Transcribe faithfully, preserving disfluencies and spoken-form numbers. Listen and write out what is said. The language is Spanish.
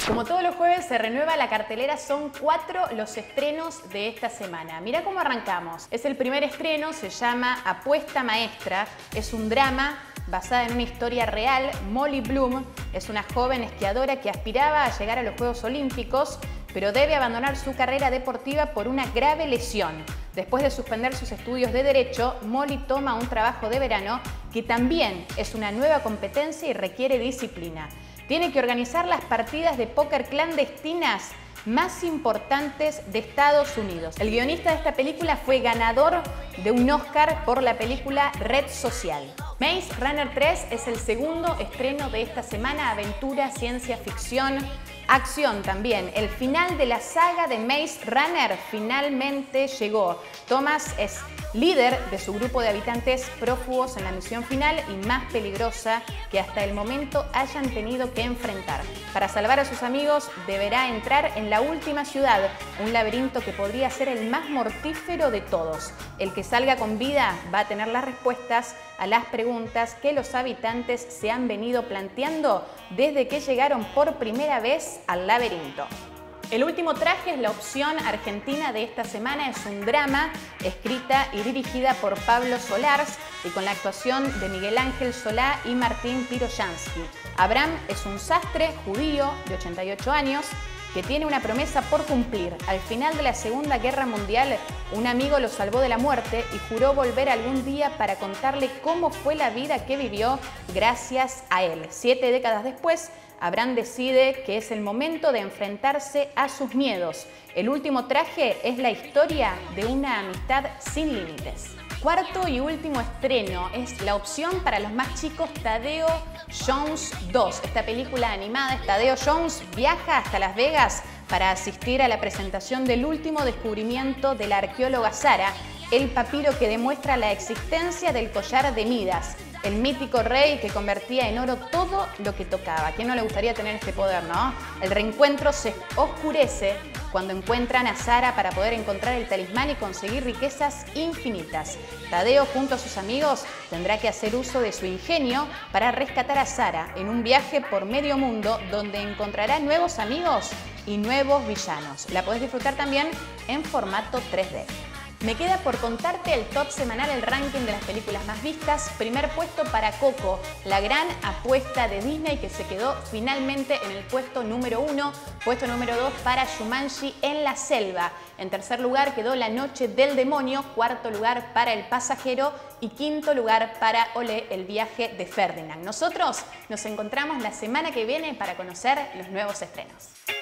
Como todos los jueves se renueva la cartelera, son cuatro los estrenos de esta semana. Mirá cómo arrancamos. Es el primer estreno, se llama Apuesta Maestra. Es un drama basada en una historia real. Molly Bloom es una joven esquiadora que aspiraba a llegar a los Juegos Olímpicos, pero debe abandonar su carrera deportiva por una grave lesión. Después de suspender sus estudios de Derecho, Molly toma un trabajo de verano que también es una nueva competencia y requiere disciplina. Tiene que organizar las partidas de póker clandestinas más importantes de Estados Unidos. El guionista de esta película fue ganador de un Oscar por la película Red Social. Maze Runner tres es el segundo estreno de esta semana, aventura, ciencia ficción, acción también. El final de la saga de Maze Runner finalmente llegó. Thomas es líder de su grupo de habitantes prófugos en la misión final y más peligrosa que hasta el momento hayan tenido que enfrentar. Para salvar a sus amigos deberá entrar en la última ciudad, un laberinto que podría ser el más mortífero de todos. El que salga con vida va a tener las respuestas a las preguntas que los habitantes se han venido planteando desde que llegaron por primera vez al laberinto. El último traje es la opción argentina de esta semana. Es un drama escrita y dirigida por Pablo Solars y con la actuación de Miguel Ángel Solá y Martín Piroyansky. Abraham es un sastre judío de ochenta y ocho años que tiene una promesa por cumplir. Al final de la Segunda Guerra Mundial, un amigo lo salvó de la muerte y juró volver algún día para contarle cómo fue la vida que vivió gracias a él. Siete décadas después, Abraham decide que es el momento de enfrentarse a sus miedos. El último traje es la historia de una amistad sin límites. Cuarto y último estreno es la opción para los más chicos, Tadeo Jones dos. Esta película animada, Tadeo Jones viaja hasta Las Vegas para asistir a la presentación del último descubrimiento de la arqueóloga Sara, el papiro que demuestra la existencia del collar de Midas, el mítico rey que convertía en oro todo lo que tocaba. ¿A quién no le gustaría tener este poder, no? El reencuentro se oscurece cuando encuentran a Sara para poder encontrar el talismán y conseguir riquezas infinitas. Tadeo, junto a sus amigos, tendrá que hacer uso de su ingenio para rescatar a Sara en un viaje por medio mundo donde encontrará nuevos amigos y nuevos villanos. La podés disfrutar también en formato tres D. Me queda por contarte el top semanal, el ranking de las películas más vistas. Primer puesto para Coco, la gran apuesta de Disney que se quedó finalmente en el puesto número uno. Puesto número dos para Jumanji en la selva. En tercer lugar quedó La Noche del Demonio. Cuarto lugar para El Pasajero. Y quinto lugar para Olé, el viaje de Ferdinand. Nosotros nos encontramos la semana que viene para conocer los nuevos estrenos.